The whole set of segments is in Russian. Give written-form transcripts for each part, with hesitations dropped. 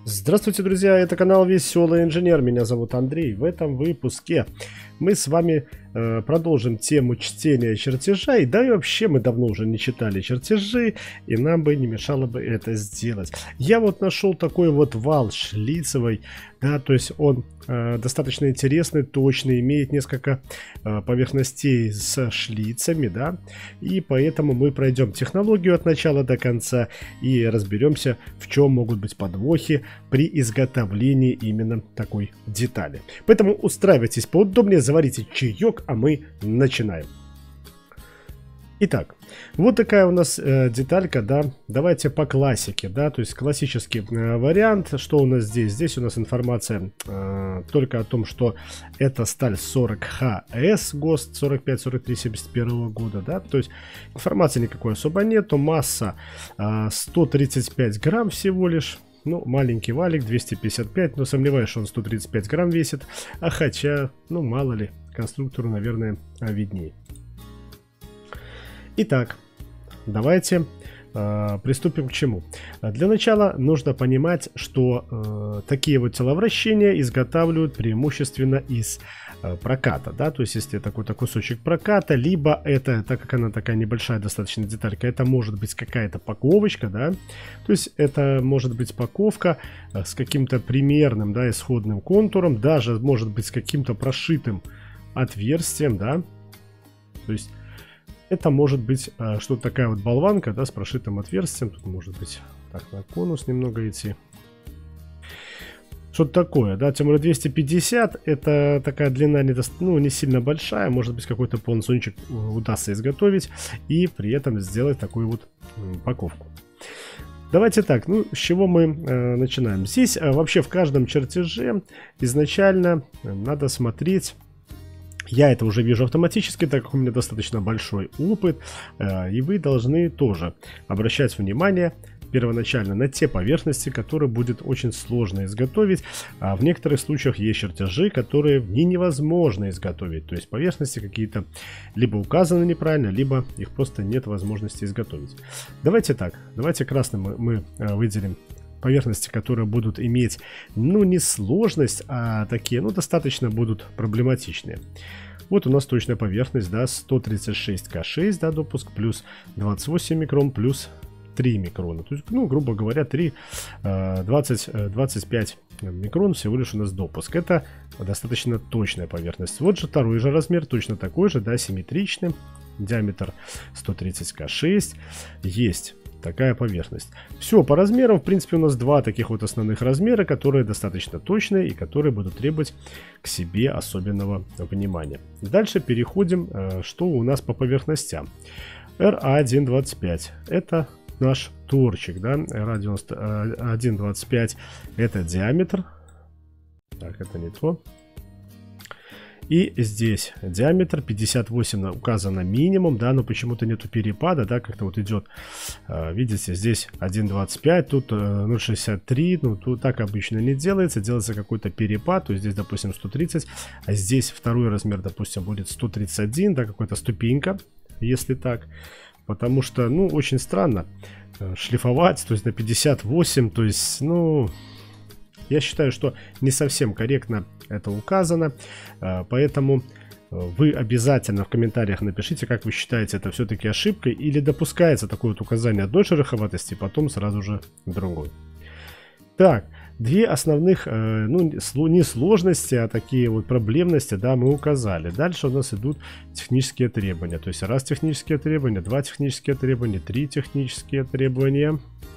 Здравствуйте, друзья! Это канал Веселый Инженер. Меня зовут Андрей. В этом выпуске мы с вами продолжим тему чтения чертежей. Да и вообще мы давно уже не читали чертежи, и нам бы не мешало бы это сделать. Я вот нашел такой вот вал шлицевый, да, то есть он достаточно интересный, точный, имеет несколько поверхностей с шлицами, да, и поэтому мы пройдем технологию от начала до конца и разберемся, в чем могут быть подвохи при изготовлении именно такой детали. Поэтому устраивайтесь поудобнее, заварите чаек, а мы начинаем. Итак, вот такая у нас деталька, да, давайте по классике, да, то есть классический вариант. Что у нас здесь? Здесь у нас информация только о том, что это сталь 40ХС, ГОСТ 45-43-71 года, да, то есть информации никакой особо нету, масса 135 грамм всего лишь. Ну, маленький валик, 255, но сомневаюсь, что он 135 грамм весит. А хотя, ну, мало ли, конструктору, наверное, виднее. Итак, давайте приступим к чему. Для начала нужно понимать, что такие вот теловращения изготавливают преимущественно из проката, да, то есть если это какой-то кусочек проката, либо это, так как она такая небольшая достаточно деталька, это может быть какая-то паковочка, да, то есть это может быть паковка с каким-то примерным, да, исходным контуром, даже может быть с каким-то прошитым отверстием, да, то есть это может быть что-то такая вот болванка, да, с прошитым отверстием. Тут может быть так на конус немного идти. Что-то такое, да, тем более 250, это такая длина не сильно большая, может быть какой-то полнцунчик удастся изготовить и при этом сделать такую вот упаковку. Давайте так, ну с чего мы начинаем? Здесь вообще в каждом чертеже изначально надо смотреть. Я это уже вижу автоматически, так как у меня достаточно большой опыт, и вы должны тоже обращать внимание первоначально на те поверхности, которые будет очень сложно изготовить. А в некоторых случаях есть чертежи, которые невозможно изготовить, то есть поверхности какие-то либо указаны неправильно, либо их просто нет возможности изготовить. Давайте так, давайте красным мы выделим поверхности, которые будут иметь, ну, не сложность, а такие, ну, достаточно будут проблематичные. Вот у нас точная поверхность, да, 136К6, да, допуск, плюс 28 микрон, плюс 3 микрона. То есть, ну, грубо говоря, 25 микрон всего лишь у нас допуск. Это достаточно точная поверхность. Вот же второй же размер, точно такой же, да, симметричный. Диаметр 130К6. Есть такая поверхность. Все по размерам. В принципе, у нас два таких вот основных размера, которые достаточно точные и которые будут требовать к себе особенного внимания. Дальше переходим, что у нас по поверхностям. RA125 это наш торчик, да, RA125 это диаметр. Так, это не то. И здесь диаметр 58 указано минимум, да, но почему-то нету перепада, да, как-то вот идет, видите, здесь 1,25, тут 0,63, ну, тут так обычно не делается, делается какой-то перепад, то есть здесь, допустим, 130, а здесь второй размер, допустим, будет 131, да, какая-то ступенька, если так, потому что, ну, очень странно шлифовать, то есть на 58, то есть, ну... Я считаю, что не совсем корректно это указано, поэтому вы обязательно в комментариях напишите, как вы считаете, это все-таки ошибкой или допускается такое вот указание одной шероховатости, потом сразу же другой. Так, две основных, ну, не сложности, а такие вот проблемности, да, мы указали. Дальше у нас идут технические требования, то есть раз технические требования, два технические требования, три технические требования.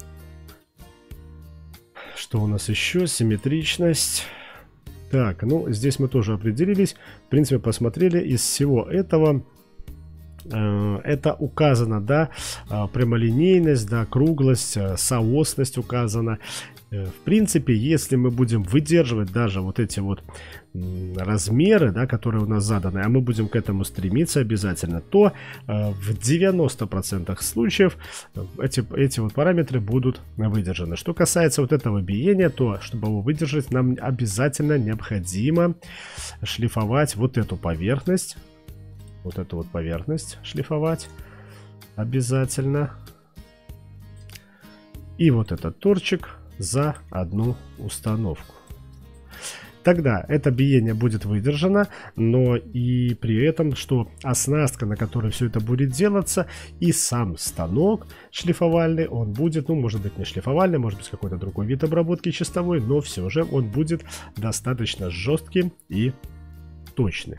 Что у нас еще? Симметричность. Так, ну, здесь мы тоже определились. В принципе, посмотрели. Из всего этого это указано, да, прямолинейность, да, круглость, соосность указана. В принципе, если мы будем выдерживать даже вот эти вот размеры, да, которые у нас заданы, а мы будем к этому стремиться обязательно, то в 90% случаев эти вот параметры будут выдержаны. Что касается вот этого биения, то чтобы его выдержать, нам обязательно необходимо шлифовать вот эту поверхность. Вот эту вот поверхность шлифовать обязательно. И вот этот торчик за одну установку. Тогда это биение будет выдержано, но и при этом, что оснастка, на которой все это будет делаться, и сам станок шлифовальный, он будет, ну, может быть, не шлифовальный, может быть, какой-то другой вид обработки чистовой, но все же он будет достаточно жестким и точным.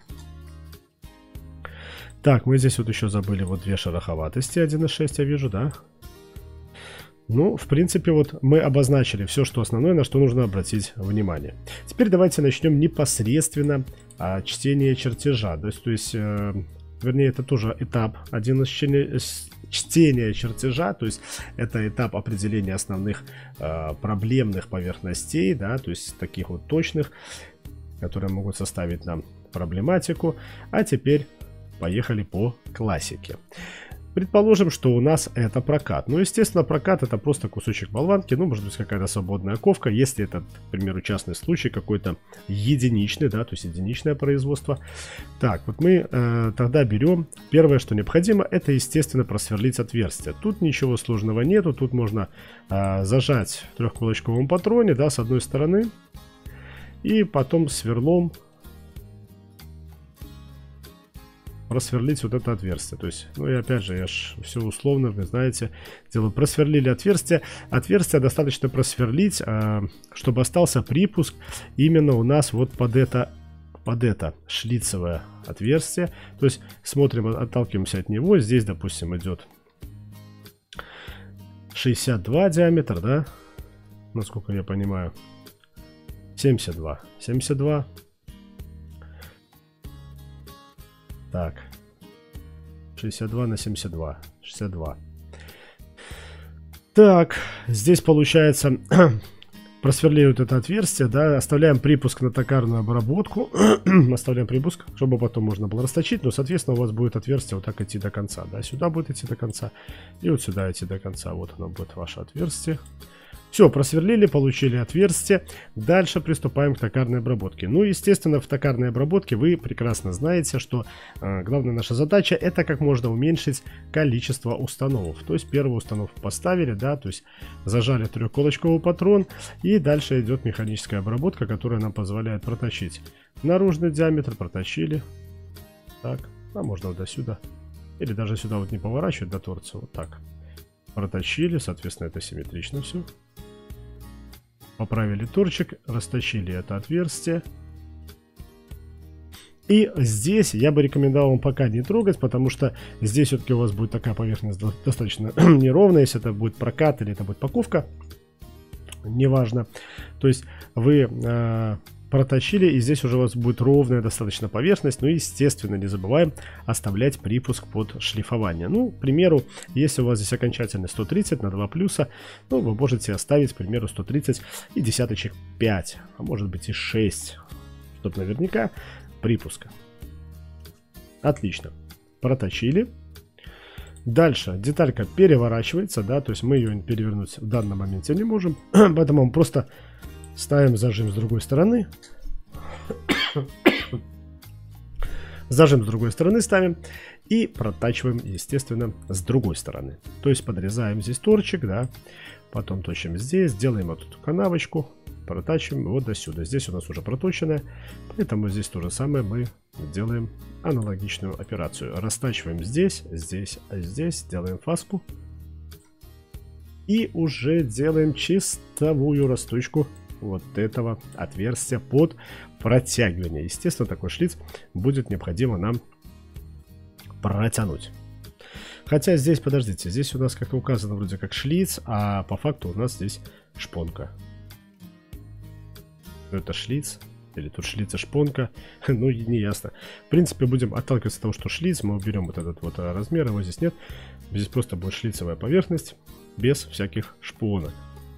Так, мы здесь вот еще забыли вот две шероховатости, 1.6 я вижу, да? Ну, в принципе, вот мы обозначили все, что основное, на что нужно обратить внимание. Теперь давайте начнем непосредственно чтение чертежа. То есть, вернее, это тоже этап, один из чтения чертежа, то есть это этап определения основных проблемных поверхностей, да, то есть таких вот точных, которые могут составить нам проблематику. А теперь поехали по классике. Предположим, что у нас это прокат. Ну, естественно, прокат это просто кусочек болванки, ну, может быть, какая-то свободная ковка. Если это, к примеру, частный случай, какой-то единичный, да, то есть единичное производство. Так, вот мы тогда берем, первое, что необходимо, это, естественно, просверлить отверстие. Тут ничего сложного нету, тут можно зажать в трехкулачковом патроне, да, с одной стороны, и потом сверлом просверлить вот это отверстие. То есть, ну и опять же, я ж все условно, вы знаете, делаю. Просверлили отверстие. Отверстие достаточно просверлить, чтобы остался припуск именно у нас вот под это шлицевое отверстие. То есть, смотрим, отталкиваемся от него. Здесь, допустим, идет 62 диаметр, да? Насколько я понимаю. 72. 72. Так, 62 на 72, 62. Так, здесь получается, просверлили вот это отверстие, да, оставляем припуск на токарную обработку, оставляем припуск, чтобы потом можно было расточить, но, соответственно, у вас будет отверстие вот так идти до конца, да, сюда будет идти до конца, и вот сюда идти до конца, вот оно будет ваше отверстие. Все, просверлили, получили отверстие. Дальше приступаем к токарной обработке. Ну, естественно, в токарной обработке вы прекрасно знаете, что главная наша задача это как можно уменьшить количество установок. То есть первую установку поставили, да, то есть зажали трехкулачковый патрон. И дальше идет механическая обработка, которая нам позволяет проточить наружный диаметр, проточили. Так, а можно вот до сюда. Или даже сюда вот не поворачивать до торца, вот так. Проточили, соответственно, это симметрично все. Поправили торчик, расточили это отверстие. И здесь я бы рекомендовал вам пока не трогать, потому что здесь все-таки у вас будет такая поверхность достаточно неровная, если это будет прокат или это будет паковка. Неважно. То есть вы проточили, и здесь уже у вас будет ровная достаточно поверхность. Ну и, естественно, не забываем оставлять припуск под шлифование. Ну, к примеру, если у вас здесь окончательный 130 на 2 плюса, ну, вы можете оставить, к примеру, 130 и десяточек 5, а может быть и 6, чтобы наверняка припуска. Отлично. Проточили. Дальше деталька переворачивается, да, то есть мы ее перевернуть в данном моменте не можем, поэтому мы просто ставим зажим с другой стороны. Зажим с другой стороны ставим и протачиваем, естественно, с другой стороны. То есть подрезаем здесь торчик, да, потом точим здесь, делаем вот эту канавочку, протачиваем вот до сюда. Здесь у нас уже проточенная, поэтому здесь то же самое мы делаем аналогичную операцию. Растачиваем здесь, здесь, здесь, делаем фаску. И уже делаем чистовую расточку вот этого отверстия под протягивание. Естественно, такой шлиц будет необходимо нам протянуть. Хотя здесь, подождите, здесь у нас как указано вроде как шлиц, а по факту у нас здесь шпонка. Это шлиц, или тут шлиц и шпонка, ну не ясно. В принципе, будем отталкиваться от того, что шлиц, мы уберем вот этот вот размер, его здесь нет. Здесь просто будет шлицевая поверхность, без всяких шпонок.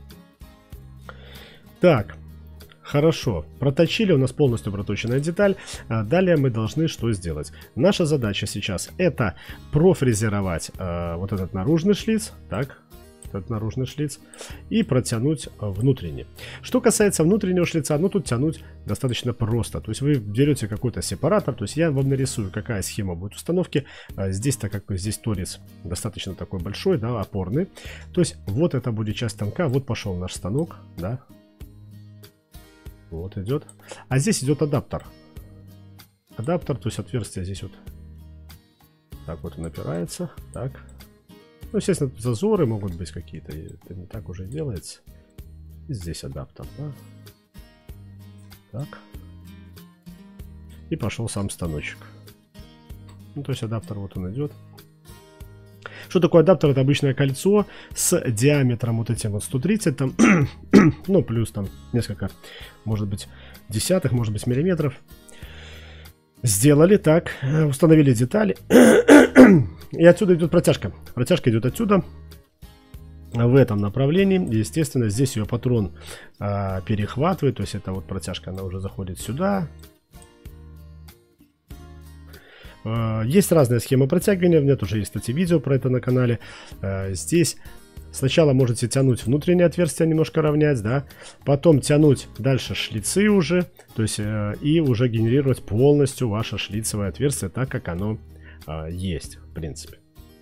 Так, хорошо, проточили, у нас полностью проточенная деталь. Далее мы должны что сделать? Наша задача сейчас это профрезеровать вот этот наружный шлиц. Так, этот наружный шлиц, и протянуть внутренний. Что касается внутреннего шлица, ну тут тянуть достаточно просто. То есть вы берете какой-то сепаратор, то есть я вам нарисую, какая схема будет установки. Здесь, так как здесь торец достаточно такой большой, да, опорный. То есть вот это будет часть станка, вот пошел наш станок, да. Вот идет. А здесь идет адаптер. Адаптер, то есть отверстие здесь вот. Так вот он опирается, так. Ну, естественно, зазоры могут быть какие-то, это не так уже делается. И здесь адаптер, да. Так. И пошел сам станочек. Ну, то есть адаптер вот он идет. Что такое адаптер? Это обычное кольцо с диаметром вот этим вот 130, там, ну, плюс там несколько, может быть, десятых, может быть, миллиметров. Сделали так, установили детали. И отсюда идет протяжка. Протяжка идет отсюда, в этом направлении. Естественно, здесь ее патрон перехватывает. То есть это вот протяжка, она уже заходит сюда. Есть разные схемы протягивания. У меня тоже есть, кстати, видео про это на канале. Здесь сначала можете тянуть внутреннее отверстие, немножко равнять, да. Потом тянуть дальше шлицы уже. То есть и уже генерировать полностью ваше шлицевое отверстие, так как оно есть, в принципе.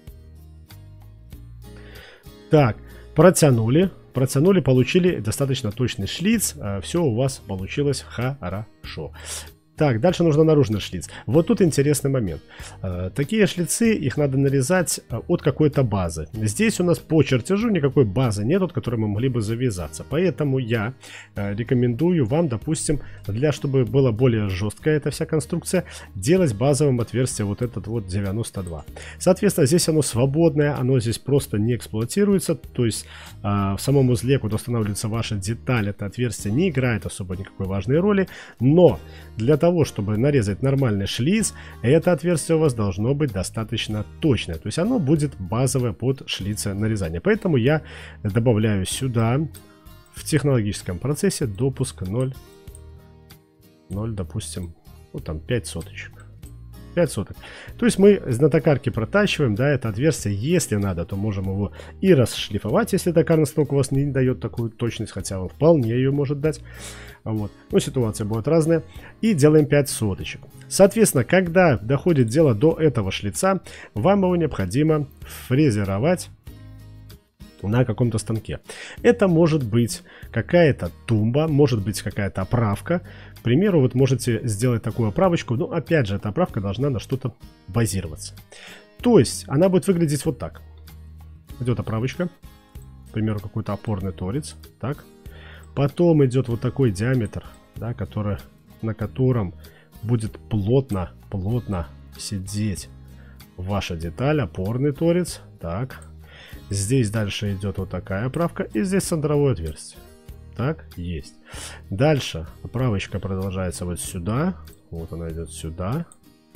Так, протянули, получили достаточно точный шлиц. Все у вас получилось хорошо. Так, дальше нужно наружный шлиц. Вот тут интересный момент. Такие шлицы, их надо нарезать от какой-то базы. Здесь у нас по чертежу никакой базы нет, от которой мы могли бы завязаться. Поэтому я рекомендую вам, допустим, чтобы была более жесткая эта вся конструкция, делать базовым отверстие вот этот вот 92. Соответственно, здесь оно свободное, оно здесь просто не эксплуатируется. То есть в самом узле, куда устанавливается ваша деталь, это отверстие не играет особо никакой важной роли. Но для того, чтобы нарезать нормальный шлиц, это отверстие у вас должно быть достаточно точное. То есть оно будет базовое под шлице нарезания. Поэтому я добавляю сюда в технологическом процессе допуск 0, допустим, вот там 5 соточек. 5 соток. То есть мы на токарке протачиваем, да, это отверстие. Если надо, то можем его и расшлифовать, если токарный станок у вас не дает такую точность, хотя он вполне ее может дать. Вот. Но ситуация будет разная. И делаем 5 соточек. Соответственно, когда доходит дело до этого шлица, вам его необходимо фрезеровать на каком-то станке. Это может быть какая-то тумба, может быть какая-то оправка. К примеру, вот можете сделать такую оправочку, но опять же, эта оправка должна на что-то базироваться. То есть, она будет выглядеть вот так. Идет оправочка, к примеру, какой-то опорный торец, так. Потом идет вот такой диаметр, да, на котором будет плотно сидеть ваша деталь, опорный торец, так. Здесь дальше идет вот такая оправка, и здесь центровое отверстие. Так, есть. Дальше оправочка продолжается вот сюда. Вот она идет сюда.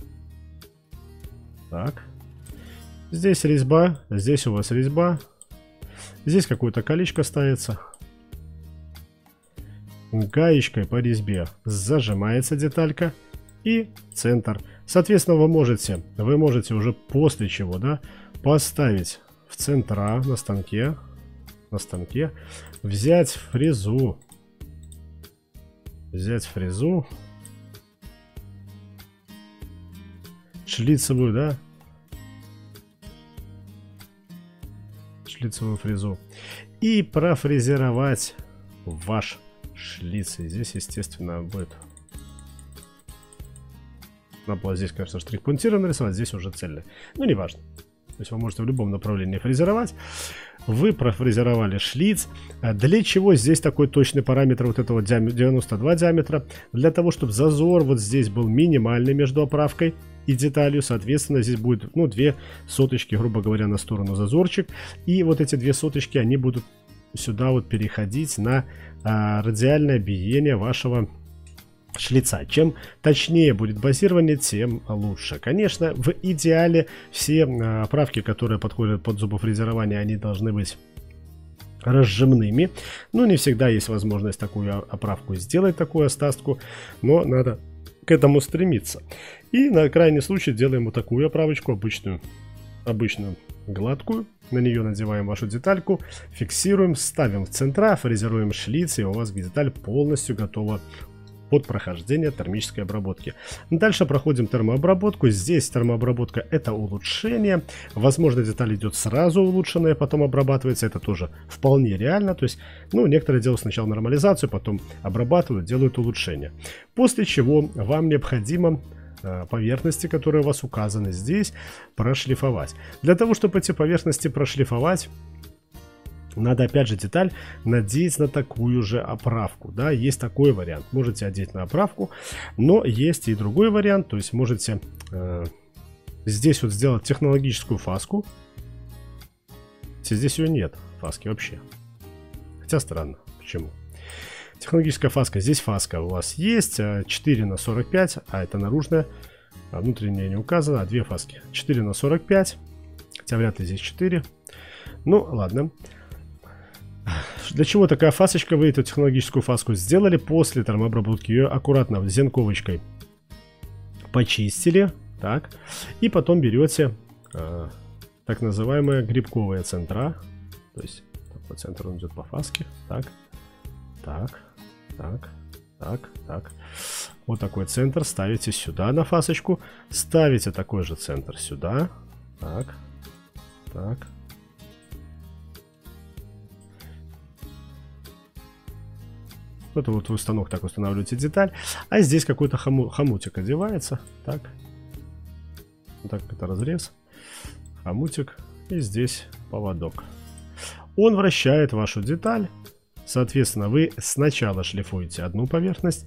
Так. Здесь резьба, здесь у вас резьба. Здесь какое-то колечко ставится. Гаечкой по резьбе зажимается деталька. И центр. Соответственно, вы можете уже после чего, да, поставить в центра на станке, взять фрезу, шлицевую, да, шлицевую фрезу, и профрезеровать ваш шлиц. И здесь, естественно, будет, надо было здесь, конечно, штрих-пунктиром нарисовать, здесь уже цельный, но не важно. То есть вы можете в любом направлении фрезеровать. Вы профрезеровали шлиц. Для чего здесь такой точный параметр вот этого 92 диаметра? Для того, чтобы зазор вот здесь был минимальный между оправкой и деталью. Соответственно, здесь будет, ну, 2 соточки, грубо говоря, на сторону зазорчик. И вот эти 2 соточки, они будут сюда вот переходить на радиальное биение вашего шлица. Чем точнее будет базирование, тем лучше. Конечно, в идеале все оправки, которые подходят под зубофрезерование, они должны быть разжимными. Но не всегда есть возможность такую оправку сделать, такую остастку. Но надо к этому стремиться. И на крайний случай делаем вот такую оправочку, обычную гладкую, на нее надеваем вашу детальку, фиксируем, ставим в центра, фрезеруем шлиц, и у вас деталь полностью готова под прохождение термической обработки. Дальше проходим термообработку. Здесь термообработка — это улучшение. Возможно, деталь идет сразу улучшенная, потом обрабатывается. Это тоже вполне реально. То есть, ну, некоторые делают сначала нормализацию, потом обрабатывают, делают улучшение. После чего вам необходимо поверхности, которые у вас указаны здесь, прошлифовать. Для того, чтобы эти поверхности прошлифовать, надо опять же деталь надеть на такую же оправку. Да, есть такой вариант. Можете одеть на оправку, но есть и другой вариант. То есть можете здесь вот сделать технологическую фаску. Здесь ее нет, фаски вообще. Хотя странно, почему? Технологическая фаска. Здесь фаска у вас есть 4 на 45, а это наружная. А внутренняя не указана, а две фаски. 4 на 45, хотя вряд ли здесь 4. Ну, ладно. Для чего такая фасочка? Вы эту технологическую фаску сделали после термообработки. Ее аккуратно зенковочкой почистили. Так. И потом берете так называемые грибковые центра. То есть по центру он идет по фаске. Так. Так. Так. Так. Так. Вот такой центр ставите сюда на фасочку. Ставите такой же центр сюда. Так. Так. Это вот вы станок так устанавливаете деталь. А здесь какой-то хомутик одевается. Так. Вот так это разрез. Хомутик. И здесь поводок. Он вращает вашу деталь. Соответственно, вы сначала шлифуете одну поверхность.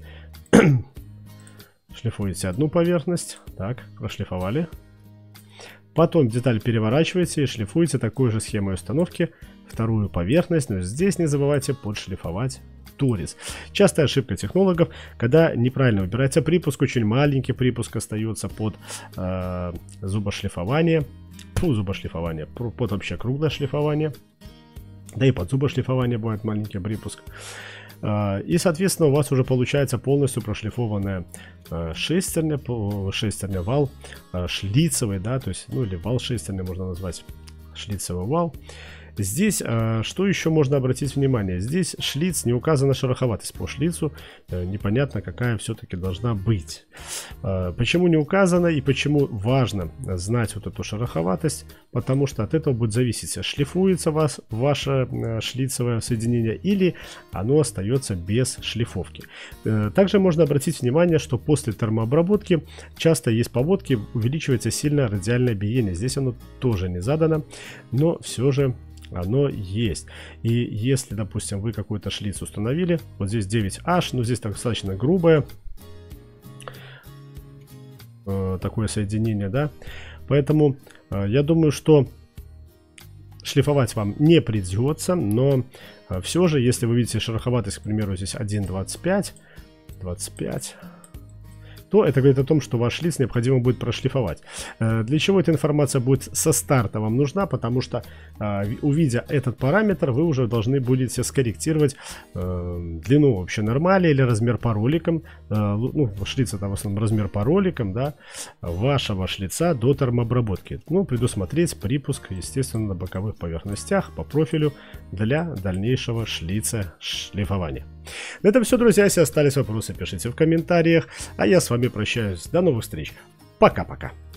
Шлифуете одну поверхность. Так, прошлифовали. Потом деталь переворачиваете и шлифуете такой же схемой установки вторую поверхность. Но здесь не забывайте подшлифовать торец. Частая ошибка технологов, когда неправильно выбираете припуск, очень маленький припуск остается под зубошлифование. Зубошлифование, под вообще круглое шлифование. Да и под зубошлифование бывает маленький припуск. И, соответственно, у вас уже получается полностью прошлифованная шестерня, вал шлицевый, да, то есть, ну или вал шестерня можно назвать, шлицевый вал. Здесь, что еще можно обратить внимание, здесь шлиц, не указана шероховатость по шлицу, непонятно какая все-таки должна быть. Почему не указано и почему важно знать вот эту шероховатость, потому что от этого будет зависеть, шлифуется ваше шлицевое соединение или оно остается без шлифовки. Также можно обратить внимание, что после термообработки часто есть поводки, увеличивается сильно радиальное биение. Здесь оно тоже не задано, но все же оно есть. И если, допустим, вы какой-то шлиц установили, вот здесь 9H, но здесь достаточно грубое такое соединение, да, поэтому я думаю, что шлифовать вам не придется, но все же, если вы видите шероховатость, к примеру, здесь 1,25, 25, то это говорит о том, что ваш шлиц необходимо будет прошлифовать. Для чего эта информация будет со старта вам нужна? Потому что, увидя этот параметр, вы уже должны будете скорректировать длину вообще нормали или размер по роликам. Ну, шлиц это в основном размер по роликам, да, вашего шлица до термообработки. Ну, предусмотреть припуск, естественно, на боковых поверхностях по профилю для дальнейшего шлифования. На этом все, друзья. Если остались вопросы, пишите в комментариях. А я с вами прощаюсь. До новых встреч. Пока-пока.